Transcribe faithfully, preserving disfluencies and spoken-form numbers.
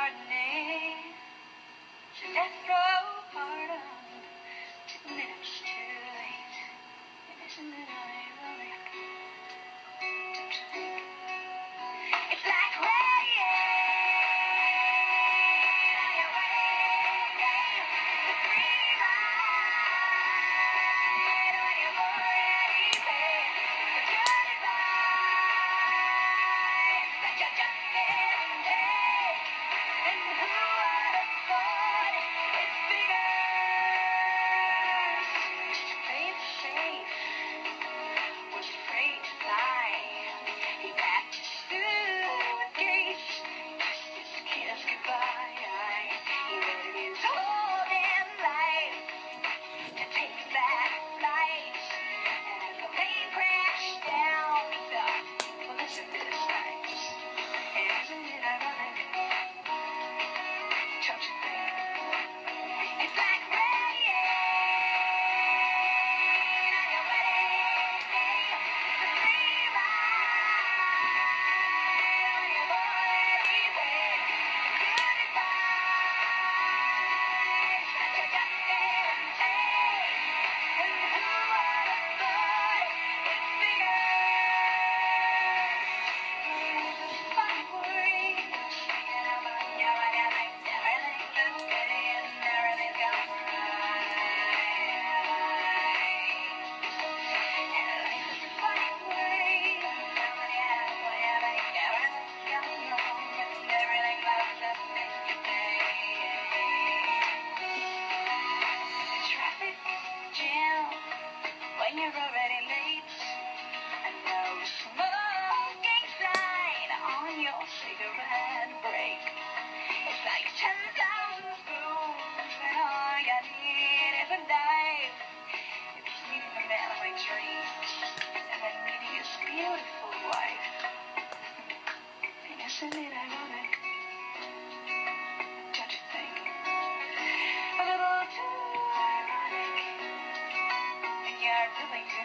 morning, the death row pardon, two minutes too late. And isn't it ironic? Don't you think? It's like rain on your wedding day, the green light when you've already paid, the dirty light that you just didn't take. And who would have thought it figures? Just to play it safe, was afraid to lie. He practiced suitcase, kissed his kiss goodbye. He waited his whole damn life to take that flight. And as the plane crashed down, he thought, well, listen to this night. Isn't it ironic? Don't you think? It's like rain on your wedding day, the green light when you've already paid, the good advice that you just didn't take. And who would have thought it figures? It's a funny worry, singing about your wedding night. Everything looks good and everything's going right. And life is a funny worry, nobody has what you think. Everything's going wrong and everything loves just makes you day. The traffic jam when you're already late, and no smoking sign on your cigarette break. It's like ten thousand spoons when all you need is a knife. If you need the man of my dreams, and then meeting his beautiful wife. And isn't it ironic? Don't you think? A little too ironic. And you're really good.